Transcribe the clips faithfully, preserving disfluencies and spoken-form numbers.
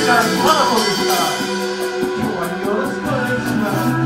からトラコですから今日はよろしくお願いします。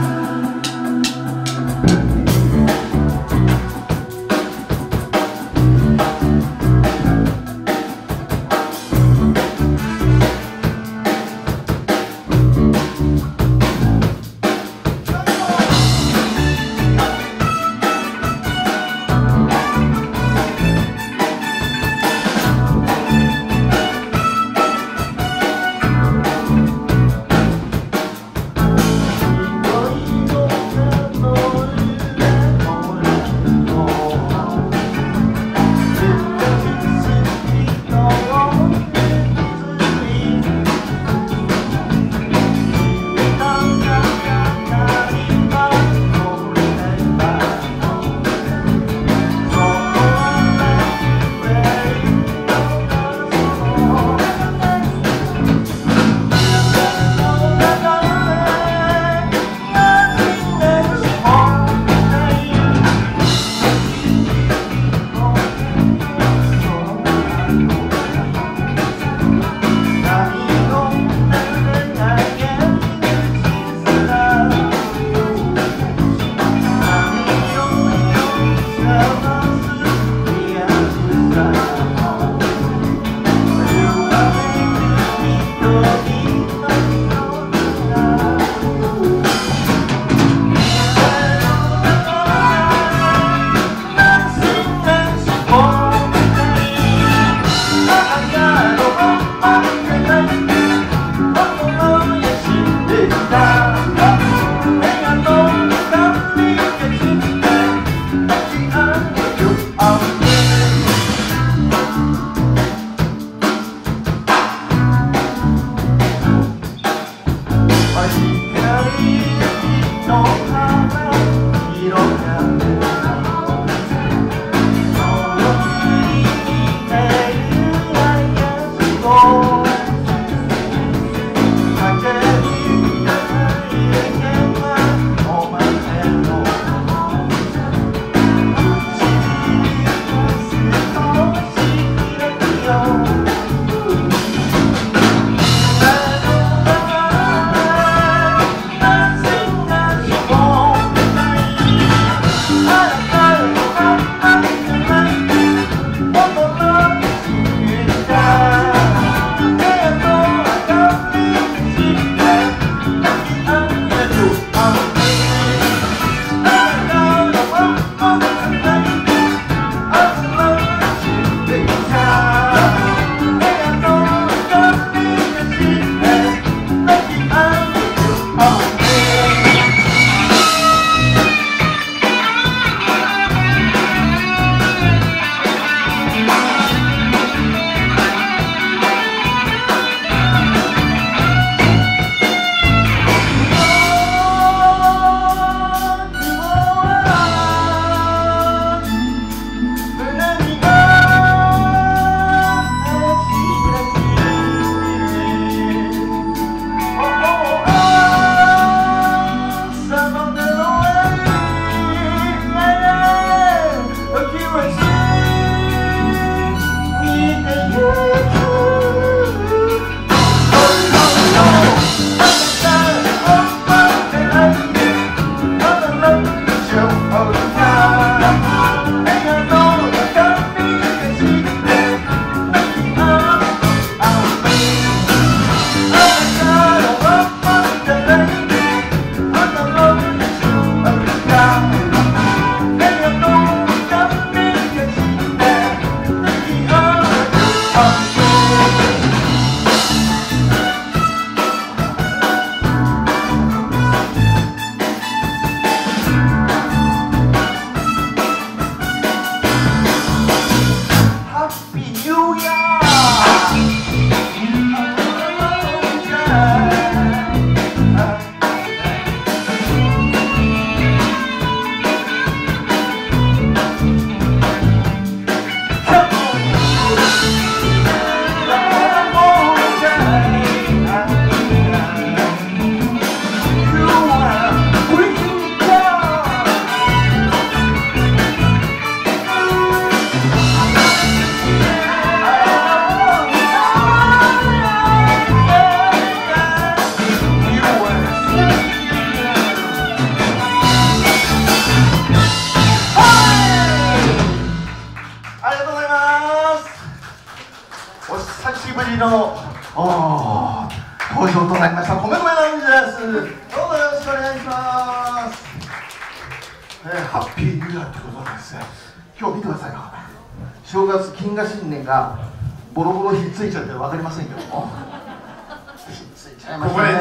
登場となりました米米なんです。どうもよろしくお願いします。えー、ハッピーニューイヤーってことですね。今日見てくださいよ。正月金河新年がボロボロひっついちゃって分かりませんけども、ひっついちゃいましたね。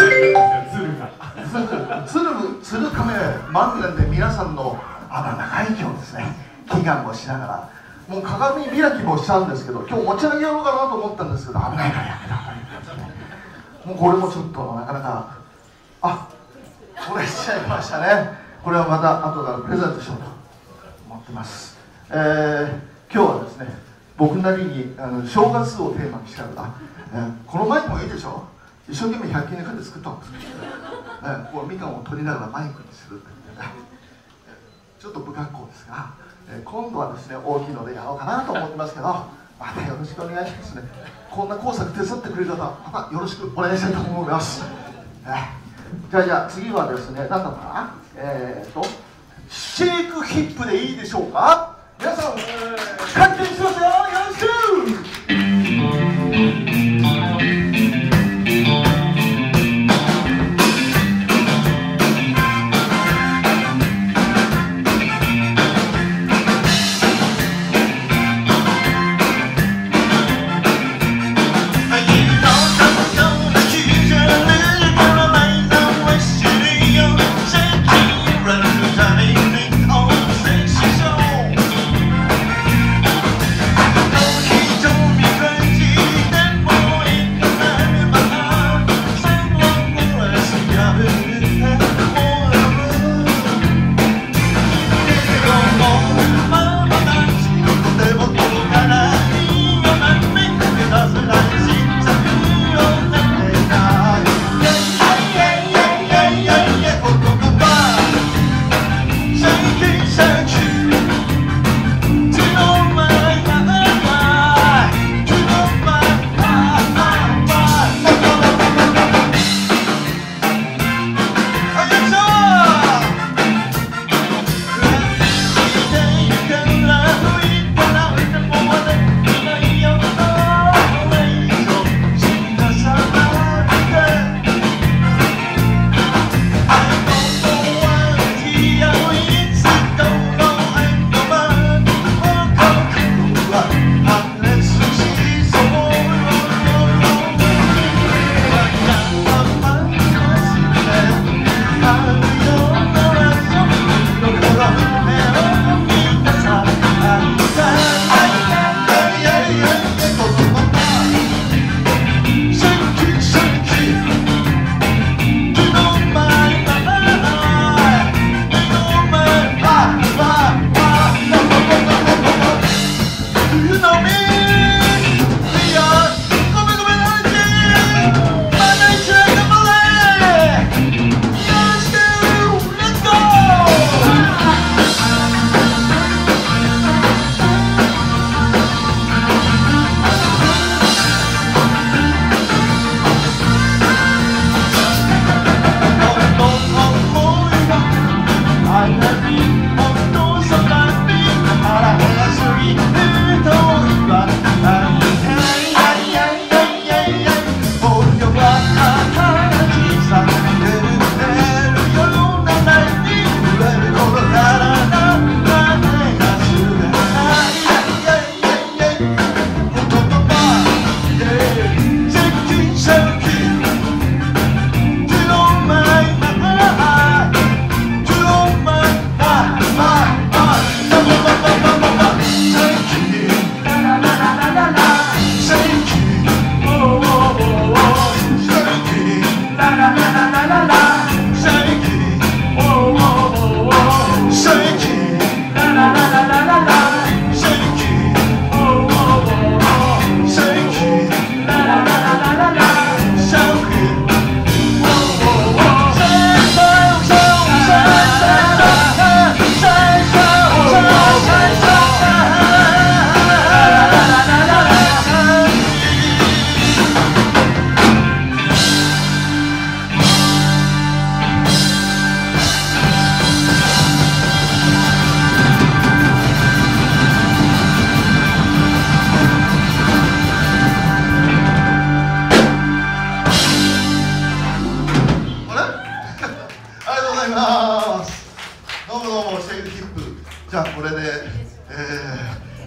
つるつる亀まんねんで皆さんのあの長生きをですね祈願をしながら、もう鏡開きもしたんですけど、今日持ち上げようかなと思ったんですけど、危ないからやめた方がいいですね。もうこれもちょっとなかなか、あ、これしちゃいましたね。これはまた後からプレゼントしようと思ってます。えー、今日はですね、僕なりにあの正月をテーマにした歌、えー、このマイクもいいでしょ。一生懸命ひゃく均で買って作ったんですけど、えー、こうみかんを取りながらマイクにするっていうね、ちょっと不格好ですが、えー、今度はですね大きいのでやろうかなと思ってますけど、またよろしくお願いしますね。こんな工作手伝ってくれる方またよろしくお願いしたいと思います。えー、じゃあじゃあ次はですね、何だったかな、えーとシェイクヒップでいいでしょうか。皆さん関係しますよ、よろしく。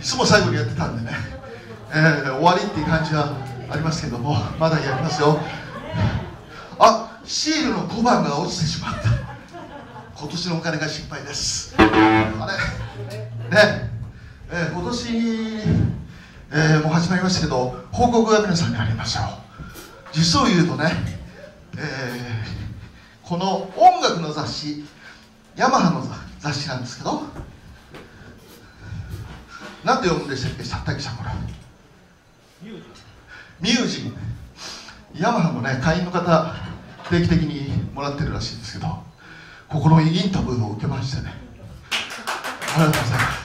つも最後にやってたんでね、えー、終わりっていう感じはありますけども、まだやりますよ。あ、シールのごばんが落ちてしまった。今年のお金が心配です。あれね、えー、今年、えー、もう始まりましたけど、報告が皆さんにありましたよ。実を言うとね、えー、この音楽の雑誌、ヤマハの雑誌なんですけど、なんて読むんでしたっけ、たけさん、これミュージン。ヤマハのね、会員の方定期的にもらってるらしいんですけど、ここのインタビューを受けましてね、ありがとうございます。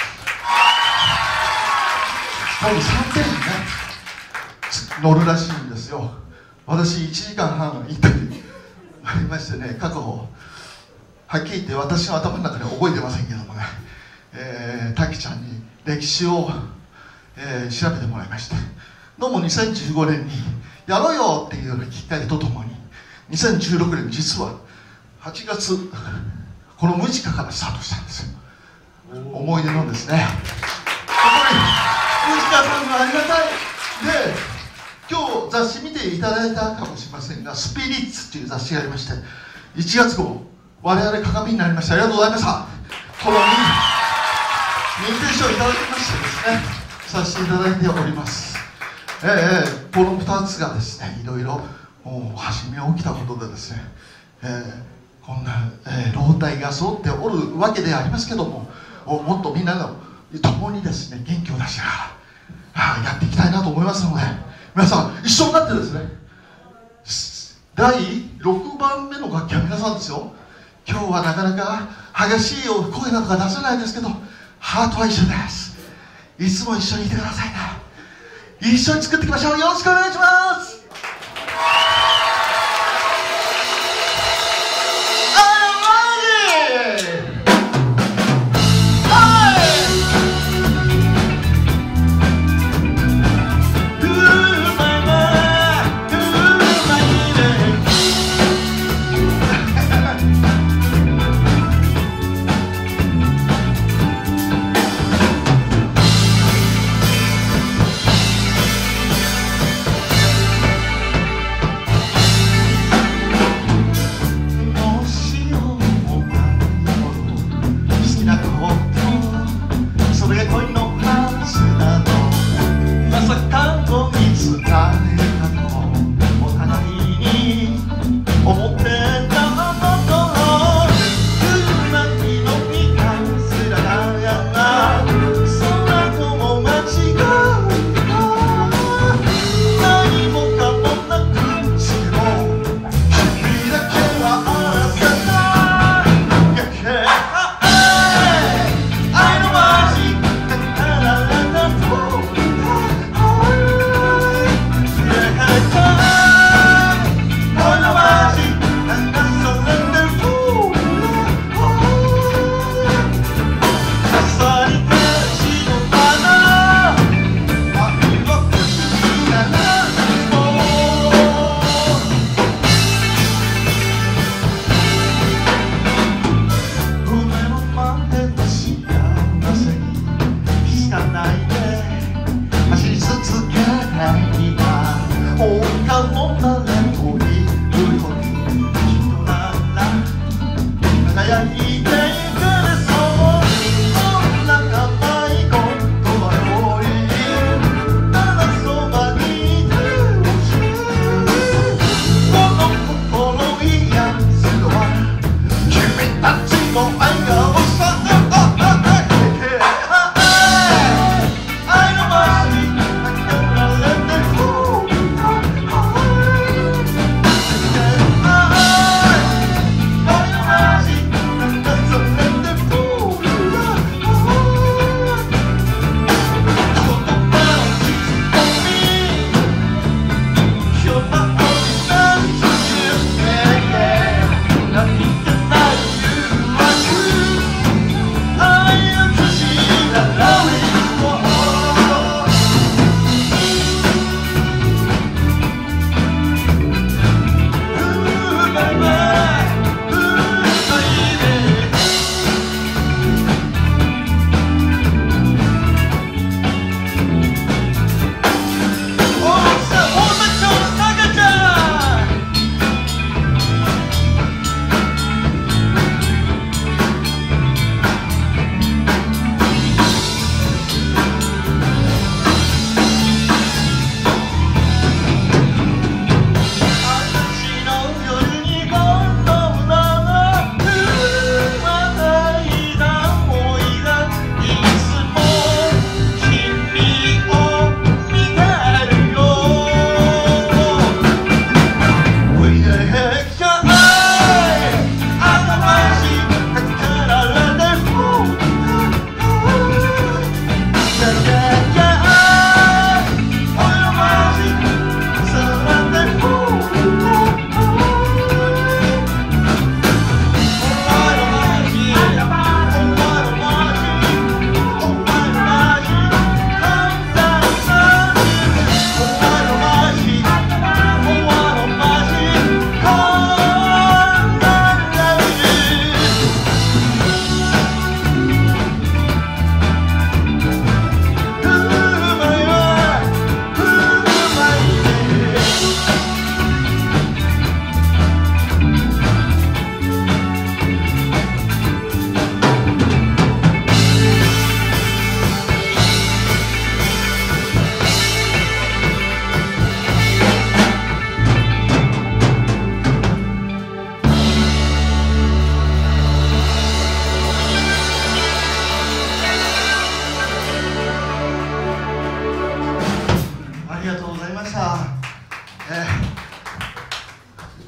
今度さんページね載るらしいんですよ。私いちじかんはんインタビューありましてね、過去はっきり言って私の頭の中では覚えてませんけどもね、えー、たけちゃんに歴史を、えー、調べてもらいまして、どうもにせんじゅうごねんにやろうよっていうようなきっかけとともに、にせんじゅうろくねん実ははちがつ、このムジカからスタートしたんですよ。思い出のですね、ムジカさんがありがたい。で、今日雑誌見ていただいたかもしれませんが、スピリッツっていう雑誌がありまして、いちがつ号、我々鏡になりました。ありがとうございました。この認定書をいただきましてですね、させていただいております。えー、このふたつがですね、いろいろもう初め起きたことでですね、えー、こんな、えー、老体が揃っておるわけでありますけども、もっとみんなの共にですね、元気を出しながら、はあ、やっていきたいなと思いますので、皆さん一緒になってですね、だいろくばんめの楽器は皆さんですよ。今日はなかなか激しい声などが出せないですけど、ハートは一緒です。いつも一緒にいてくださいな。一緒に作っていきましょう。よろしくお願いします。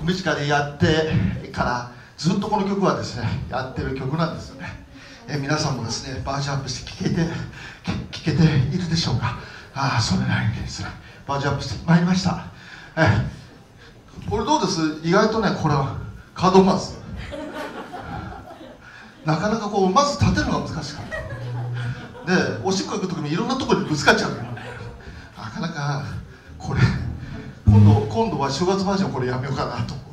ミュージカルでやってからずっとこの曲はですねやってる曲なんですよね。え皆さんもですねバージョンアップして聴けて聴けているでしょうか。ああそれなりにですねバージョンアップしてまいりました。えこれどうです？意外とねこれはカードマウスなかなかこうまず立てるのが難しかったで、おしっこ行く時もいろんなところにぶつかっちゃうからね、なかなかこれ今度今度は正月バージョンこれやめようかなと思って。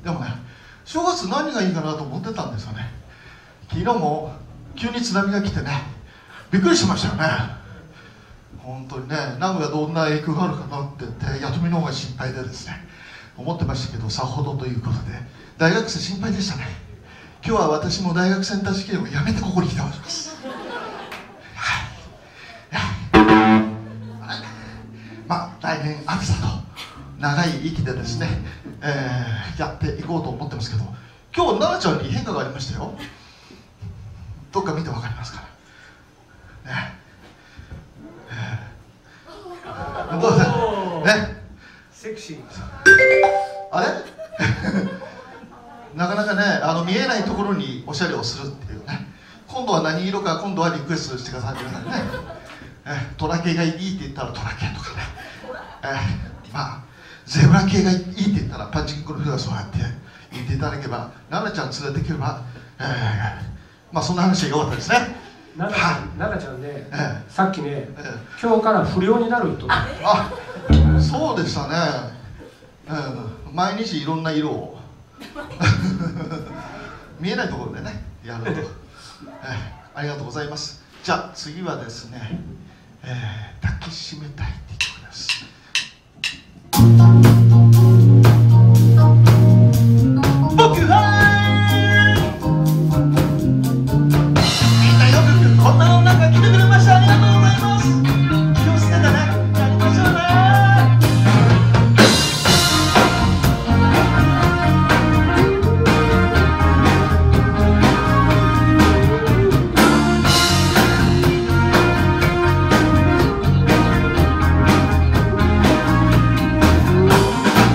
でもね正月何がいいかなと思ってたんですよね。昨日も急に津波が来てねびっくりしましたよね。本当にね名古屋どんな影響があるかなって言って弥富の方が心配でですね思ってましたけど、さほどということで大学生心配でしたね。今日は私も大学センター試験をやめてここに来ております。まあ来年暑さと長い息でですね、えー、やっていこうと思ってますけど、今日奈々ちゃんに変化がありましたよ。どっか見てわかりますかね。ね、えー、どうですね。 セクシー。 あれなかなかねあの見えないところにおしゃれをするっていうね。今度は何色か今度はリクエストしてください皆さんね。えー、トラ系がいいって言ったらトラ系とかね、えー、まあゼブラ系がいいって言ったらパンチングゴルフがそうやって言っていただけば奈々ちゃん連れてければ、えー、まあそんな話が良かったですね。 奈々ちゃん、奈々ちゃんね、 ええ、 さっきね、 ええ、 今日から不良になると。 あ、そうでしたね。ええ、毎日いろんな色を見えないところでねやると、ええ、ありがとうございます。じゃあ次はですね、えー、抱きしめたいっていう曲です。僕はみんなよくこんな音楽が来てくれました。ありがとうございます。今日捨てたねやりましょうね。「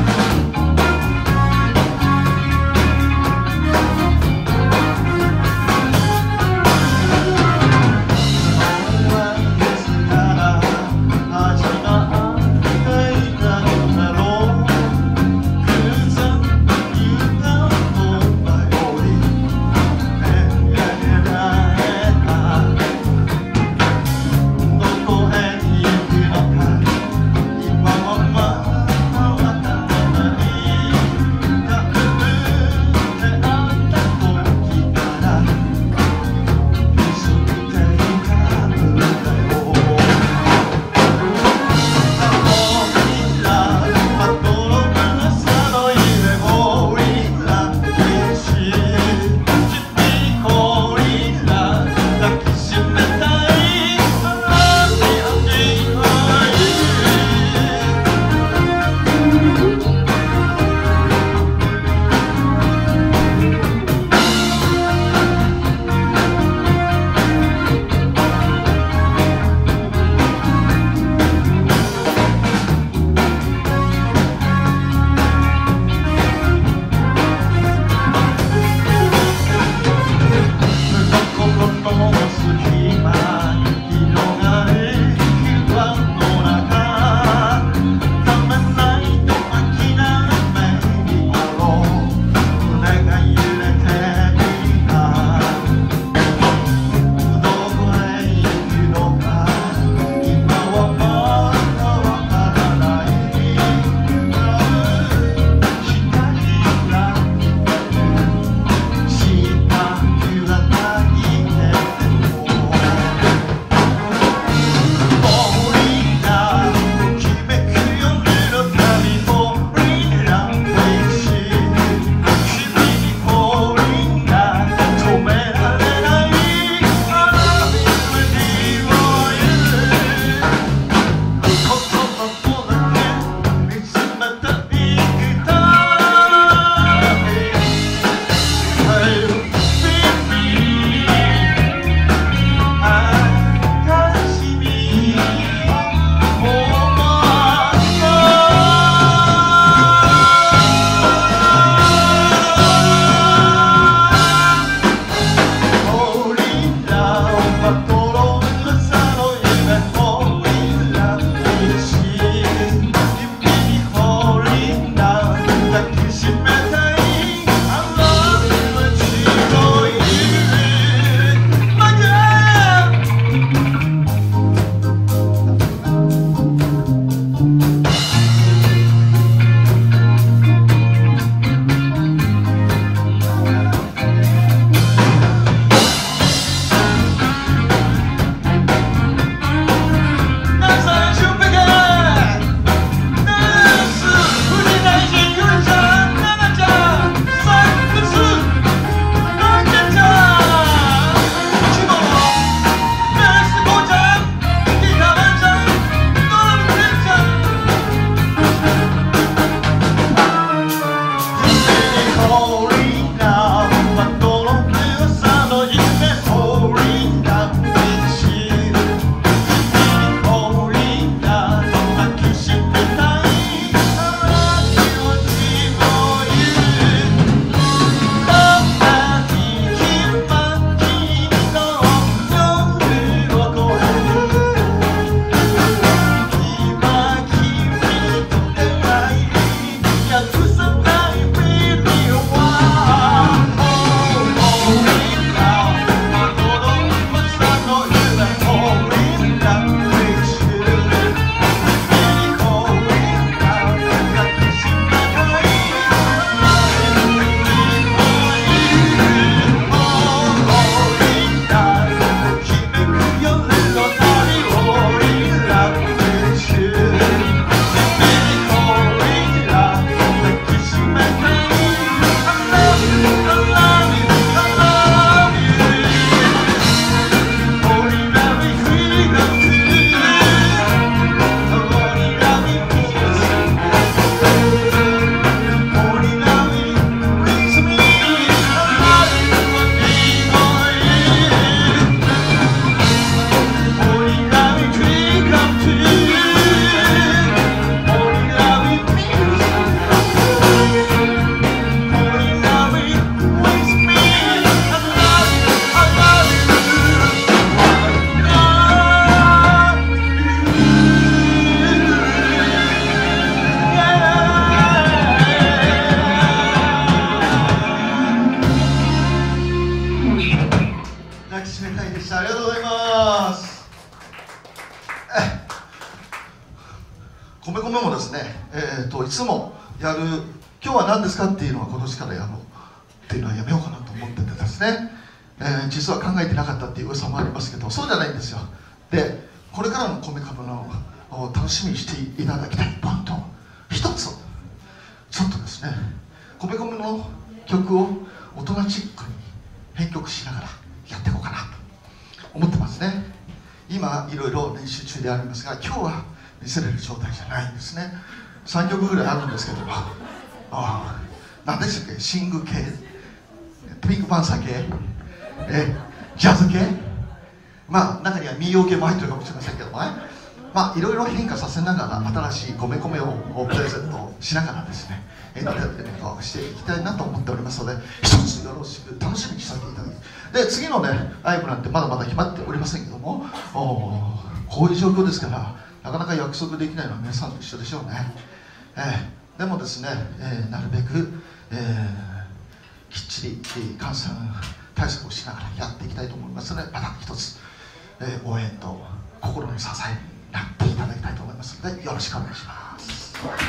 今日は何ですかっていうのは今年からやろうっていうのはやめようかなと思っててですね、えー、実は考えてなかったっていう噂もありますけど、そうじゃないんですよ。でこれからの米株の楽しみにしていただきたいポイント一つ、ちょっとですね米米の曲を大人チックに編曲しながらやっていこうかなと思ってますね。今いろいろ練習中でありますが、今日は見せれる状態じゃないんですね。さんきょくぐらいあるんですけども、あ何でしたっけ、シング系、ピンクパンサー系、えジャズ系、まあ中には民謡系も入ってるかもしれませんけどもね、まあいろいろ変化させながら新しい米米をプレゼントしながらですね、エンターテインメントをしていきたいなと思っておりますので、一つよろしく楽しみにさせていただき、で次のねライブなんてまだまだ決まっておりませんけども、おこういう状況ですからなかなか約束できないのは皆さんと一緒でしょうね。えー、でもですね、えー、なるべく、えー、きっちり、えー、感染対策をしながらやっていきたいと思いますので、また一つ、えー、応援と心の支えになっていただきたいと思いますのでよろしくお願いします。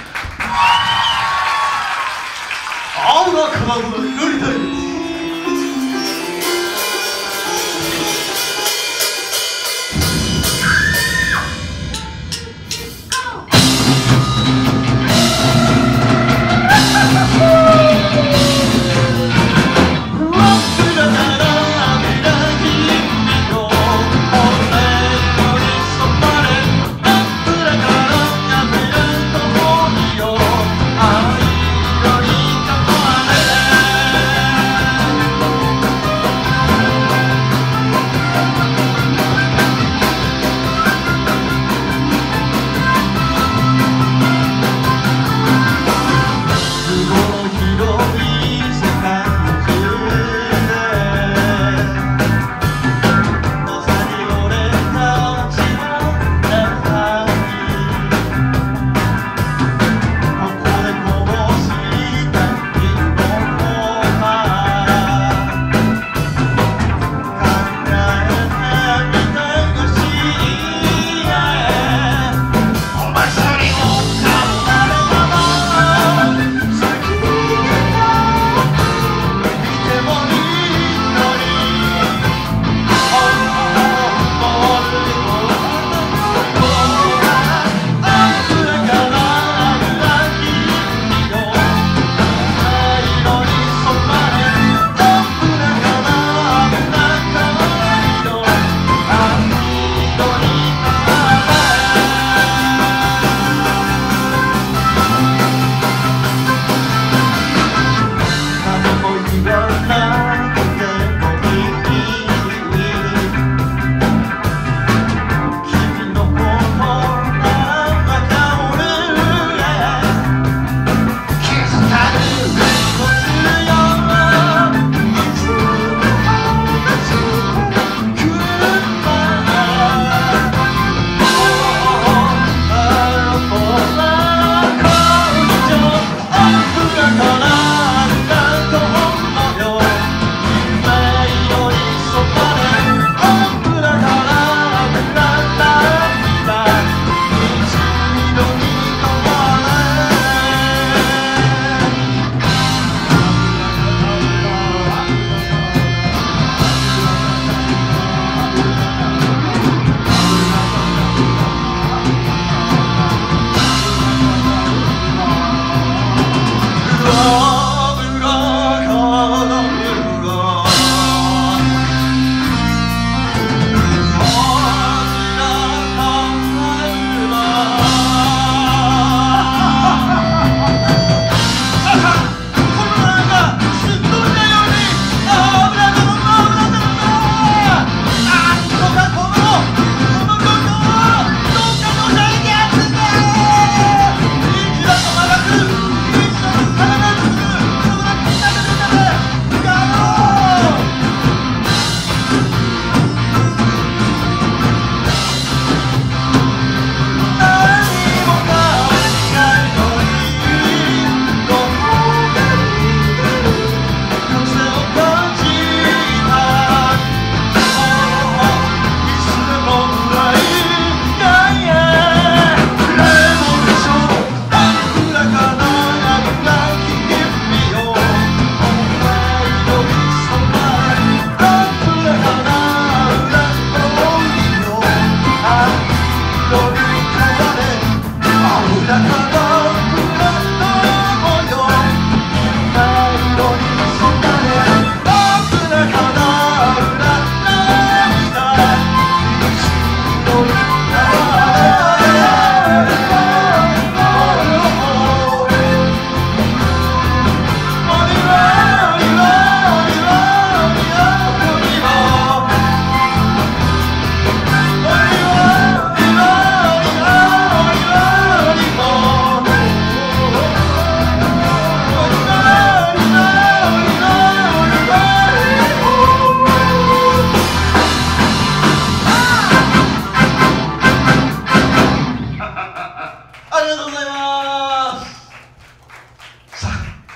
青がかまどの祈りたいです。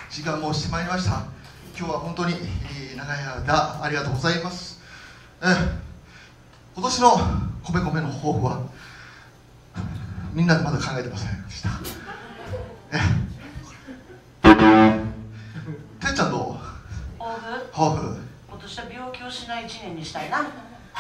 時間もしてまいりました。今日は本当に長い間ありがとうございます。え今年の米米の抱負はみんなでまだ考えてませんでした。えてっちゃんどう？ 抱負？ 抱負。 今年は病気をしない一年にしたいな。そう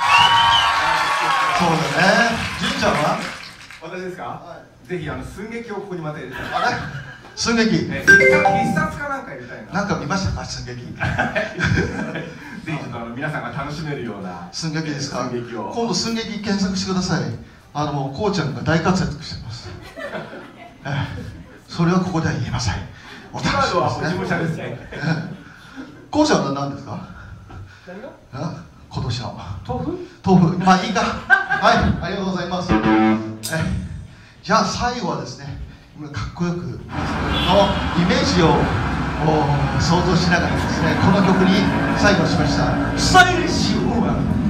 だね。純ちゃんは？ 私ですか？はい、ぜひあの寸劇をここにまた入れたい。 あれ？寸劇。 え必殺かなんか入れたいな。 なんか見ましたか寸劇？ぜひちょっとあの皆さんが楽しめるような寸劇ですか？ 寸劇を。 今度寸劇検索してください。あのもうこうちゃんが大活躍してます。えそれはここでは言えません。お楽しみですね。 事務所ですね。 こうちゃんは何ですか？ 何が？ 今年の豆腐？ 豆腐。まあいいか。はい、ありがとうございます。えじゃあ最後はですね、かっこよくのイメージを想像しながらですね、この曲に最後しましたスタイリッシュウーマン。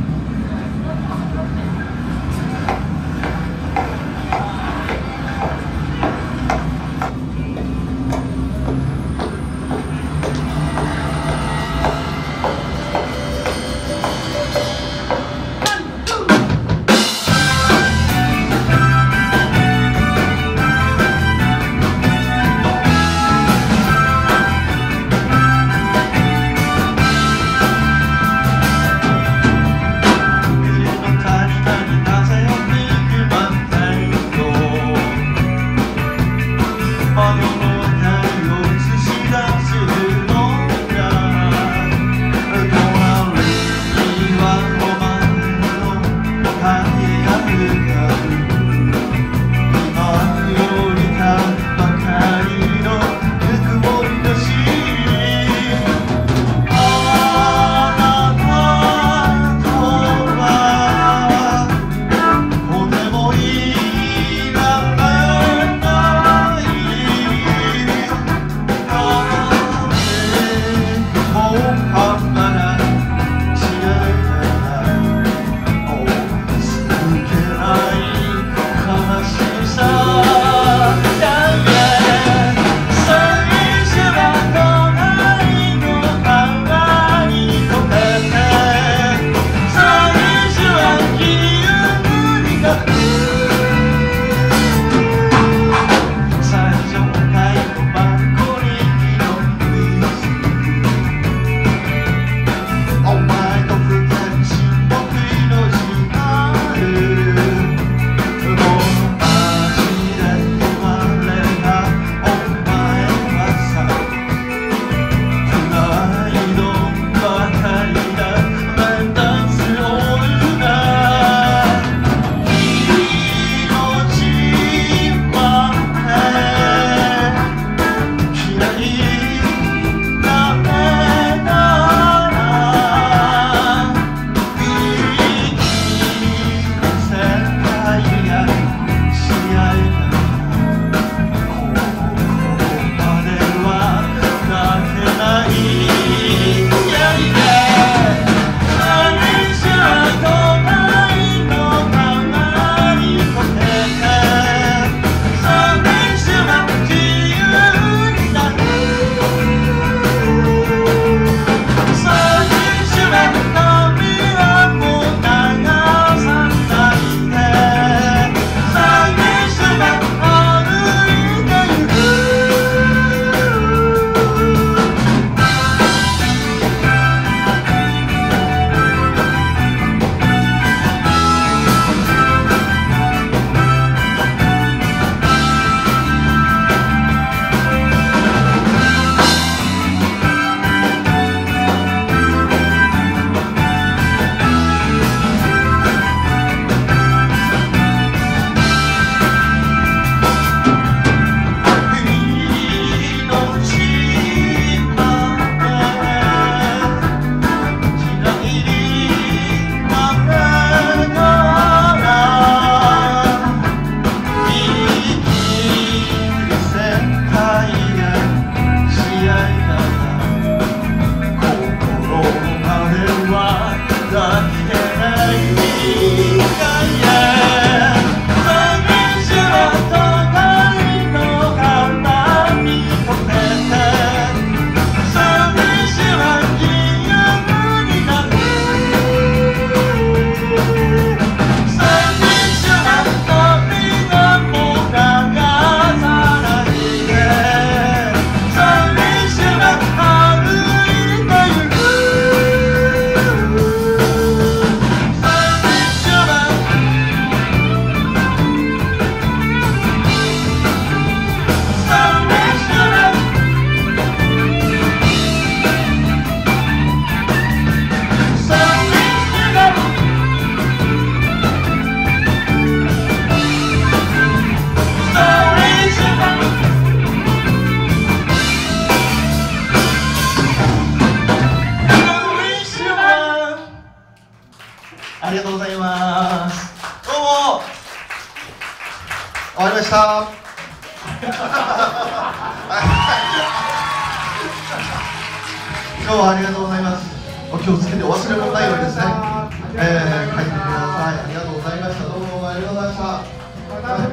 ありがとうございます。どうも終わりました。今日はありがとうございます。お気をつけて忘れ物ないようにですね、えー、書いてください。ありがとうございました。どうもありがとうございました。